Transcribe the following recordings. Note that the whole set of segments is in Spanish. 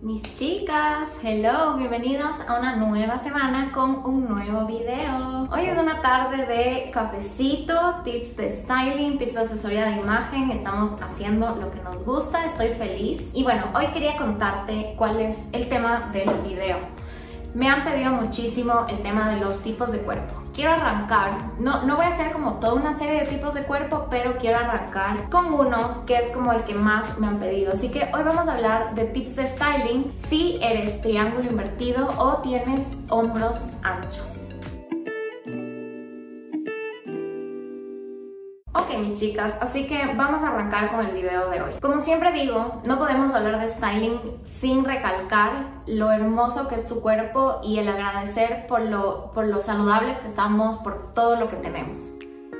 Mis chicas, hello, bienvenidos a una nueva semana con un nuevo video. Hoy es una tarde de cafecito, tips de styling, tips de asesoría de imagen. Estamos haciendo lo que nos gusta, estoy feliz. Y bueno, hoy quería contarte cuál es el tema del video. Me han pedido muchísimo el tema de los tipos de cuerpo. Quiero arrancar, no voy a hacer como toda una serie de tipos de cuerpo, pero quiero arrancar con uno que es como el que más me han pedido. Así que hoy vamos a hablar de tips de styling si eres triángulo invertido o tienes hombros anchos. Ok, mis chicas, así que vamos a arrancar con el video de hoy. Como siempre digo, no podemos hablar de styling sin recalcar lo hermoso que es tu cuerpo y el agradecer por lo saludables que estamos, por todo lo que tenemos.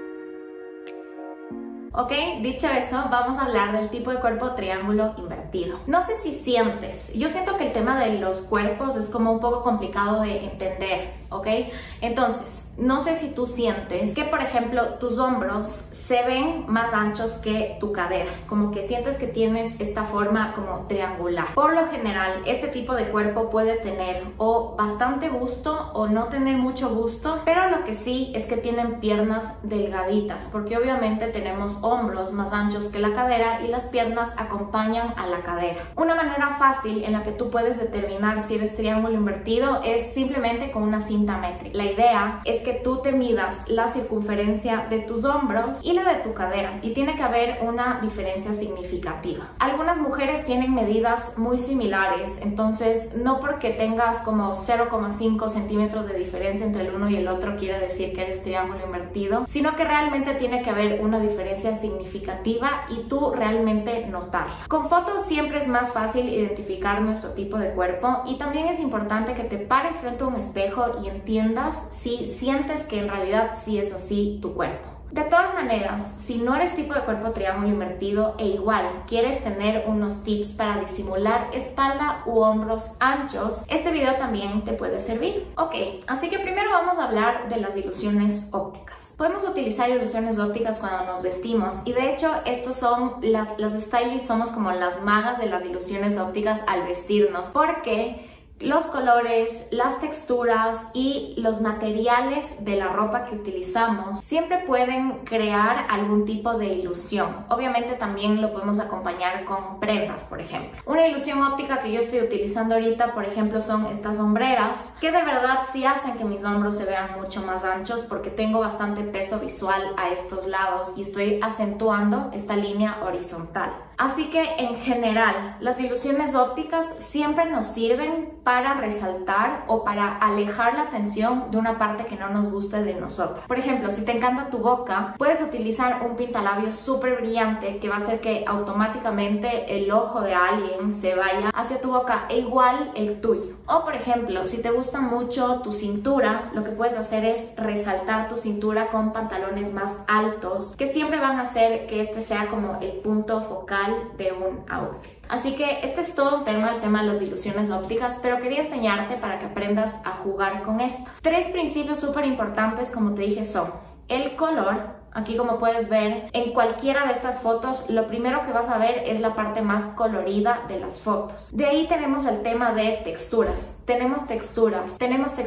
Ok, dicho eso, vamos a hablar del tipo de cuerpo triángulo invertido. No sé si sientes, yo siento que el tema de los cuerpos es como un poco complicado de entender, ¿ok? Entonces, no sé si tú sientes que, por ejemplo, tus hombros se ven más anchos que tu cadera, como que sientes que tienes esta forma como triangular. Por lo general, este tipo de cuerpo puede tener o bastante busto o no tener mucho busto, pero lo que sí es que tienen piernas delgaditas, porque obviamente tenemos hombros más anchos que la cadera y las piernas acompañan a la cadera. Una manera fácil en la que tú puedes determinar si eres triángulo invertido es simplemente con una cinta métrica. La idea es que tú te midas la circunferencia de tus hombros y la de tu cadera, y tiene que haber una diferencia significativa. Algunas mujeres tienen medidas muy similares, entonces no porque tengas como 0,5 centímetros de diferencia entre el uno y el otro quiere decir que eres triángulo invertido, sino que realmente tiene que haber una diferencia significativa y tú realmente notarla. Con fotos siempre es más fácil identificar nuestro tipo de cuerpo, y también es importante que te pares frente a un espejo y entiendas si sientes que en realidad sí es así tu cuerpo. De todas maneras, si no eres tipo de cuerpo triángulo invertido e igual quieres tener unos tips para disimular espalda u hombros anchos, este video también te puede servir. Ok, así que primero vamos a hablar de las ilusiones ópticas. Podemos utilizar ilusiones ópticas cuando nos vestimos, y de hecho estos son las stylists somos como las magas de las ilusiones ópticas al vestirnos, porque los colores, las texturas y los materiales de la ropa que utilizamos siempre pueden crear algún tipo de ilusión. Obviamente también lo podemos acompañar con prendas, por ejemplo. Una ilusión óptica que yo estoy utilizando ahorita, por ejemplo, son estas hombreras, que de verdad sí hacen que mis hombros se vean mucho más anchos, porque tengo bastante peso visual a estos lados y estoy acentuando esta línea horizontal. Así que en general, las ilusiones ópticas siempre nos sirven para resaltar o para alejar la atención de una parte que no nos guste de nosotros. Por ejemplo, si te encanta tu boca, puedes utilizar un pintalabios súper brillante que va a hacer que automáticamente el ojo de alguien se vaya hacia tu boca, e igual el tuyo. O por ejemplo, si te gusta mucho tu cintura, lo que puedes hacer es resaltar tu cintura con pantalones más altos, que siempre van a hacer que este sea como el punto focal de un outfit. Así que este es todo un tema, el tema de las ilusiones ópticas, pero quería enseñarte para que aprendas a jugar con estas. Tres principios súper importantes, como te dije, son el color. Aquí, como puedes ver en cualquiera de estas fotos, lo primero que vas a ver es la parte más colorida de las fotos. De ahí tenemos el tema de texturas. Tenemos texturas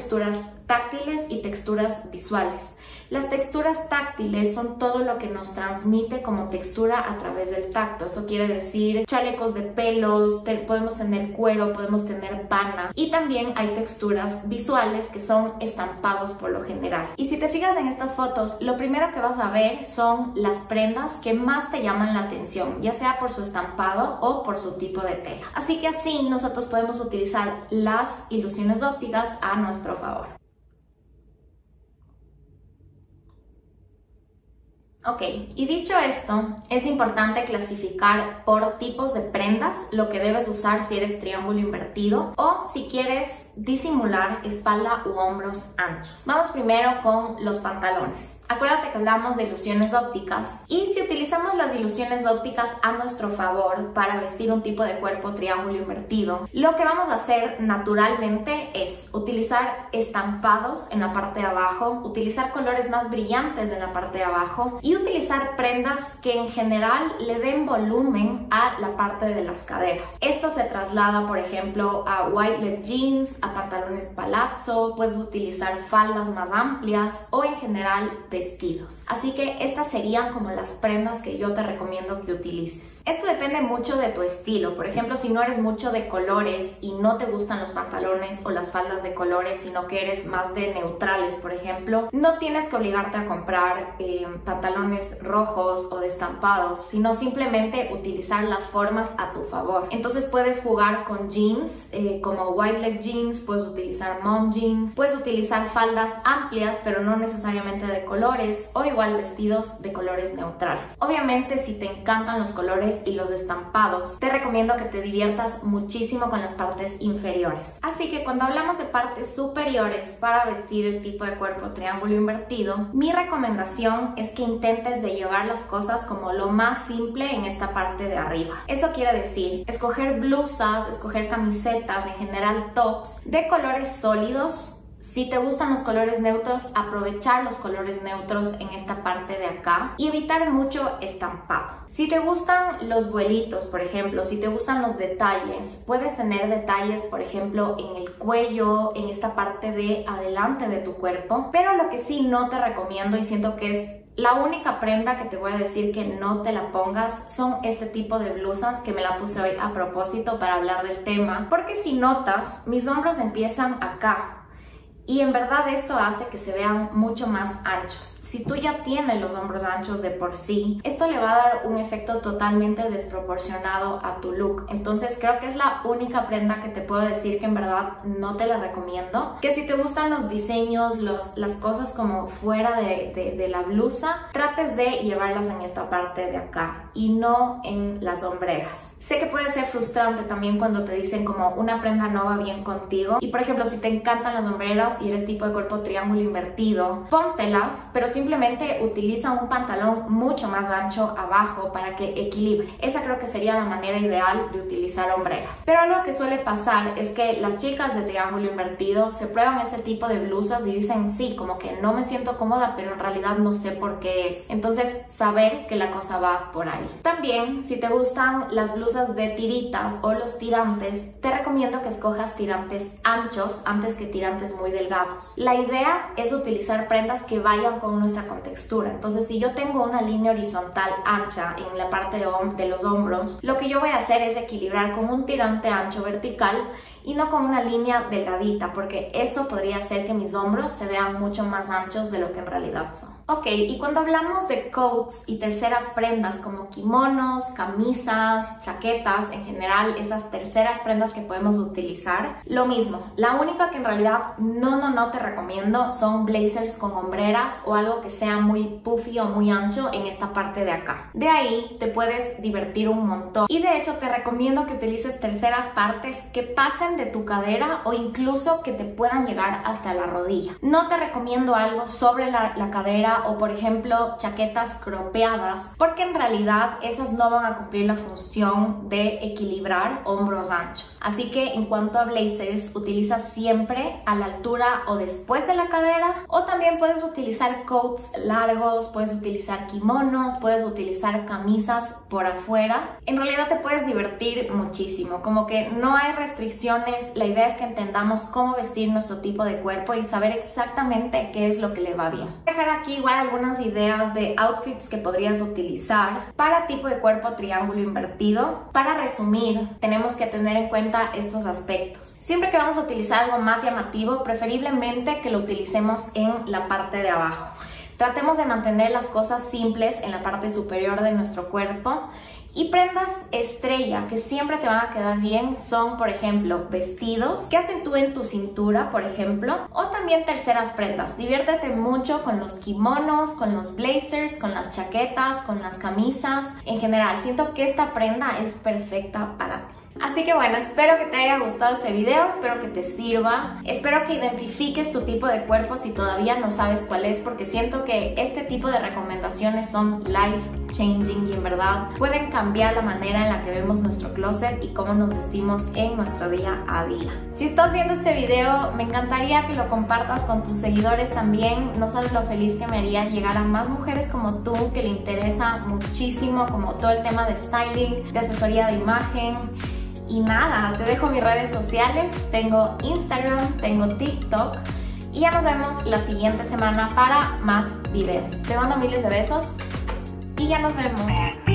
táctiles y texturas visuales. Las texturas táctiles son todo lo que nos transmite como textura a través del tacto. Eso quiere decir chalecos de pelos, podemos tener cuero, podemos tener pana. Y también hay texturas visuales que son estampados por lo general. Y si te fijas en estas fotos, lo primero que vas a ver son las prendas que más te llaman la atención, ya sea por su estampado o por su tipo de tela. Así que así nosotros podemos utilizar las ilusiones ópticas a nuestro favor. Ok, y dicho esto, es importante clasificar por tipos de prendas lo que debes usar si eres triángulo invertido o si quieres disimular espalda u hombros anchos. Vamos primero con los pantalones. Acuérdate que hablamos de ilusiones ópticas y si utilizamos las ilusiones ópticas a nuestro favor para vestir un tipo de cuerpo triángulo invertido, lo que vamos a hacer naturalmente es utilizar estampados en la parte de abajo, utilizar colores más brillantes en la parte de abajo y utilizar prendas que en general le den volumen a la parte de las caderas. Esto se traslada, por ejemplo, a wide leg jeans, a pantalones palazzo, puedes utilizar faldas más amplias o en general vestidos. Así que estas serían como las prendas que yo te recomiendo que utilices. Esto depende mucho de tu estilo. Por ejemplo, si no eres mucho de colores y no te gustan los pantalones o las faldas de colores, sino que eres más de neutrales, por ejemplo, no tienes que obligarte a comprar pantalones rojos o de estampados, sino simplemente utilizar las formas a tu favor. Entonces puedes jugar con jeans como wide leg jeans, puedes utilizar mom jeans, puedes utilizar faldas amplias pero no necesariamente de colores, o igual vestidos de colores neutrales. Obviamente, si te encantan los colores y los estampados, te recomiendo que te diviertas muchísimo con las partes inferiores. Así que cuando hablamos de partes superiores para vestir el tipo de cuerpo triángulo invertido, mi recomendación es que intentes de llevar las cosas como lo más simple en esta parte de arriba. Eso quiere decir escoger blusas, escoger camisetas, en general tops de colores sólidos. Si te gustan los colores neutros, aprovechar los colores neutros en esta parte de acá y evitar mucho estampado. Si te gustan los vuelitos, por ejemplo, si te gustan los detalles, puedes tener detalles, por ejemplo, en el cuello, en esta parte de adelante de tu cuerpo, pero lo que sí no te recomiendo y siento que es la única prenda que te voy a decir que no te la pongas son este tipo de blusas, que me la puse hoy a propósito para hablar del tema, porque si notas, mis hombros empiezan acá. Y en verdad esto hace que se vean mucho más anchos. Si tú ya tienes los hombros anchos de por sí, esto le va a dar un efecto totalmente desproporcionado a tu look. Entonces creo que es la única prenda que te puedo decir que en verdad no te la recomiendo. Que si te gustan los diseños, las cosas como fuera de la blusa, trates de llevarlas en esta parte de acá y no en las hombreras. Sé que puede ser frustrante también cuando te dicen como una prenda no va bien contigo. Y por ejemplo, si te encantan las hombreras y eres tipo de cuerpo triángulo invertido, póntelas, pero simplemente utiliza un pantalón mucho más ancho abajo para que equilibre. Esa creo que sería la manera ideal de utilizar hombreras. Pero algo que suele pasar es que las chicas de triángulo invertido se prueban este tipo de blusas y dicen sí, como que no me siento cómoda, pero en realidad no sé por qué es. Entonces, saber que la cosa va por ahí. También, si te gustan las blusas de tiritas o los tirantes, te recomiendo que escojas tirantes anchos antes que tirantes muy delgados. La idea es utilizar prendas que vayan con nuestra contextura. Entonces, si yo tengo una línea horizontal ancha en la parte de los hombros, lo que yo voy a hacer es equilibrar con un tirante ancho vertical y no con una línea delgadita, porque eso podría hacer que mis hombros se vean mucho más anchos de lo que en realidad son. Ok, y cuando hablamos de coats y terceras prendas como kimonos, camisas, chaquetas, en general esas terceras prendas que podemos utilizar, lo mismo. La única que en realidad no te recomiendo son blazers con hombreras o algo que sea muy puffy o muy ancho en esta parte de acá. De ahí te puedes divertir un montón y de hecho te recomiendo que utilices terceras partes que pasen de tu cadera o incluso que te puedan llegar hasta la rodilla. No te recomiendo algo sobre la cadera o por ejemplo chaquetas cropeadas, porque en realidad esas no van a cumplir la función de equilibrar hombros anchos. Así que en cuanto a blazers, utiliza siempre a la altura o después de la cadera, o también puedes utilizar coats largos, puedes utilizar kimonos, puedes utilizar camisas por afuera. En realidad te puedes divertir muchísimo, como que no hay restricciones. La idea es que entendamos cómo vestir nuestro tipo de cuerpo y saber exactamente qué es lo que le va bien. Voy a dejar aquí igual algunas ideas de outfits que podrías utilizar para tipo de cuerpo triángulo invertido. Para resumir, tenemos que tener en cuenta estos aspectos. Siempre que vamos a utilizar algo más llamativo, preferiblemente que lo utilicemos en la parte de abajo. Tratemos de mantener las cosas simples en la parte superior de nuestro cuerpo. Y prendas estrella que siempre te van a quedar bien son, por ejemplo, vestidos que acentúen tu cintura, por ejemplo, o también terceras prendas. Diviértete mucho con los kimonos, con los blazers, con las chaquetas, con las camisas. En general, siento que esta prenda es perfecta para ti. Así que bueno, espero que te haya gustado este video, espero que te sirva, espero que identifiques tu tipo de cuerpo si todavía no sabes cuál es, porque siento que este tipo de recomendaciones son life changing y en verdad pueden cambiar la manera en la que vemos nuestro closet y cómo nos vestimos en nuestro día a día. Si estás viendo este video, me encantaría que lo compartas con tus seguidores también. No sabes lo feliz que me haría llegar a más mujeres como tú que le interesa muchísimo como todo el tema de styling, de asesoría de imagen. Y nada, te dejo mis redes sociales, tengo Instagram, tengo TikTok y ya nos vemos la siguiente semana para más videos. Te mando miles de besos y ya nos vemos.